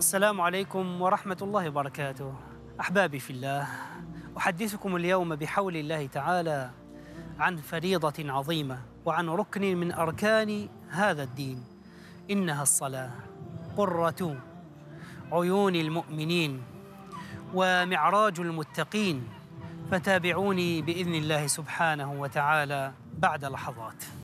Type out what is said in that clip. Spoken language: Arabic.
السلام عليكم ورحمة الله وبركاته. أحبابي في الله، أحدثكم اليوم بحول الله تعالى عن فريضة عظيمة وعن ركن من أركان هذا الدين، إنها الصلاة، قرة عيون المؤمنين ومعراج المتقين. فتابعوني بإذن الله سبحانه وتعالى بعد لحظات.